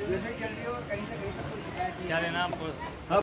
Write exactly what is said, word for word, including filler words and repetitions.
जैसे चल रही हो कहीं से कहीं तक कोई शिकायत नहीं। क्या लेना आपको?